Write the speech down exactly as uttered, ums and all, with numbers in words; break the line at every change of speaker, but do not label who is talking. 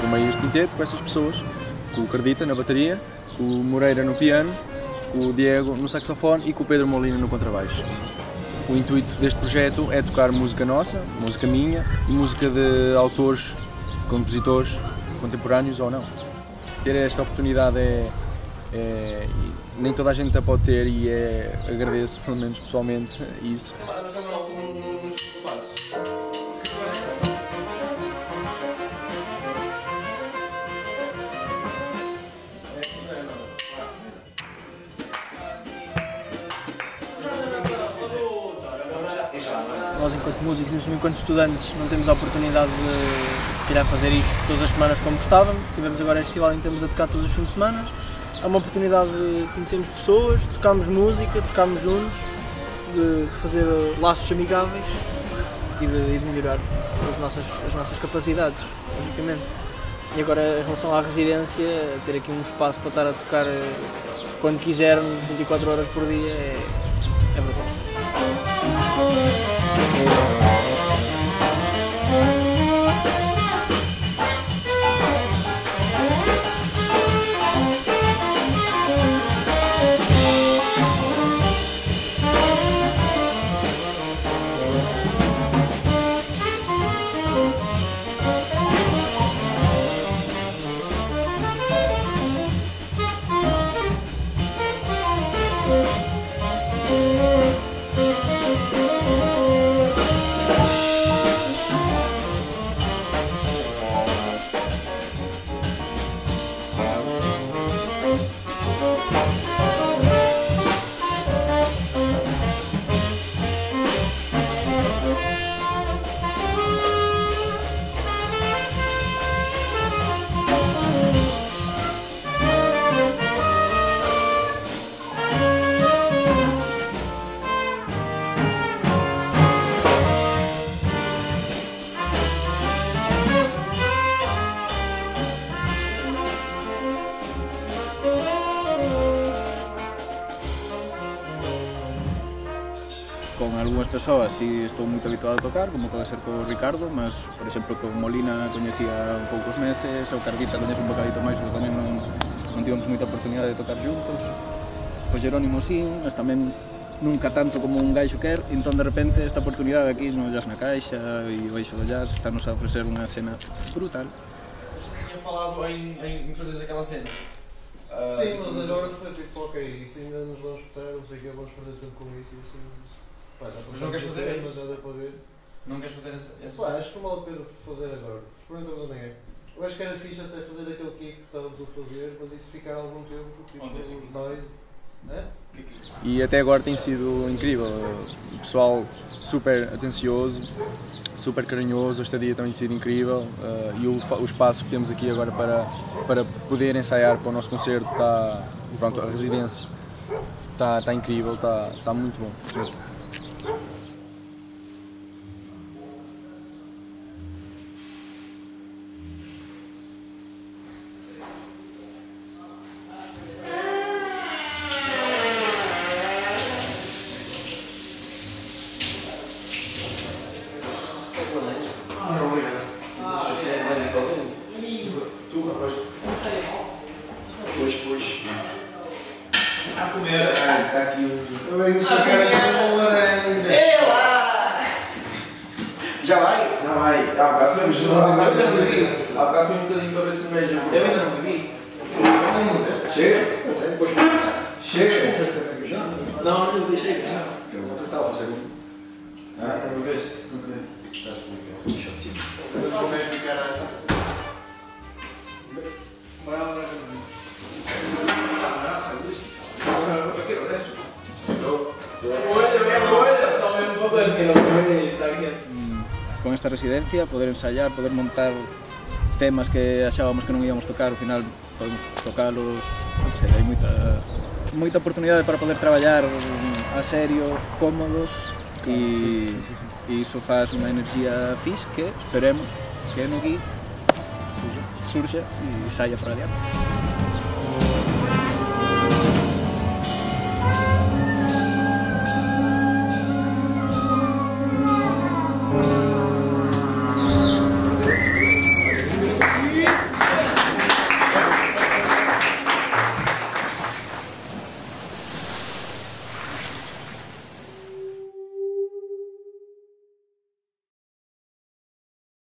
formei este quinteto com essas pessoas, com o Cardita na bateria, com o Moreira no piano, com o Diego no saxofone e com o Pedro Molina no contrabaixo. O intuito deste projeto é tocar música nossa, música minha e música de autores, compositores contemporâneos ou não. Ter esta oportunidade é, é nem toda a gente a pode ter e é, agradeço, pelo menos pessoalmente, isso.
Nós, enquanto músicos, enquanto estudantes, não temos a oportunidade de, de se calhar fazer isto todas as semanas como gostávamos. Tivemos agora este festival em que estamos a tocar todos os fins de semana. É uma oportunidade de conhecermos pessoas, tocarmos música, tocarmos juntos, de, de fazer laços amigáveis e de, e de melhorar as nossas, as nossas capacidades, logicamente. E agora, em relação à residência, ter aqui um espaço para estar a tocar quando quisermos, vinte e quatro horas por dia, é, é verdade.
Con algunhas persoas si estou moito habituado a tocar, como pode ser co Ricardo, mas, por exemplo, con Molina coñecía un poucos meses, o Cardita coñece un bocadito máis, pero tamén non, non tivemos moita oportunidade de tocar juntos. O Jerónimo sí, mas tamén nunca tanto como un gaixo quer, entón de repente esta oportunidade aquí no Jazz na Caixa e o Baixo do Jazz está-nos a ofrecer unha cena brutal.
Tinha falado em, em fazer aquela cena. Uh,
Sim, mas agora foi tipo, ok, isso ainda nos vamos espetar, não sei o que, vamos perder tempo com isso e assim. Pá, já
mas não queres fazer
tempo,
isso?
mas já dá para ver.
Não queres fazer essa, essa
Pá, acho que não vale a pena fazer agora. Perguntamos a ninguém. Eu acho que era fixe até fazer aquele kick que estávamos a fazer, mas isso ficar algum tempo, tipo,
Onde é
os noise. É?
E até agora tem sido incrível, o pessoal super atencioso, super carinhoso, a estadia tem sido incrível uh, e o, o espaço que temos aqui agora para, para poder ensaiar para o nosso concerto está, pronto, a residência está, está incrível, está, está muito bom.
Não, obrigado. Ah, você é mais sozinho? Tu, rapaz. Pois, pois. A comer. Ah, está aqui o.
Eu venho só quero uma laranja.
Ei lá! Já vai? Já vai. Há bocado fomos. Há bocado não bebi. Há bocado fui um bocadinho para ver cerveja. Eu ainda não bebi. Chega? Depois chega? Não, não deixei. Eu estava a fazer um. Ah, não veste? Não veste. Estás por aqui. Deixa eu cima. Como é que ficar essa? Vai lá, vai lá.
Con esta residencia, poder ensayar, poder montar temas que achábamos que non íamos tocar, ao final podemos tocalos, non sei, hai moita, moita oportunidade para poder traballar a serio, cómodos e, e iso faz unha enerxía fix que esperemos que no aquí surxa e saia para adiante.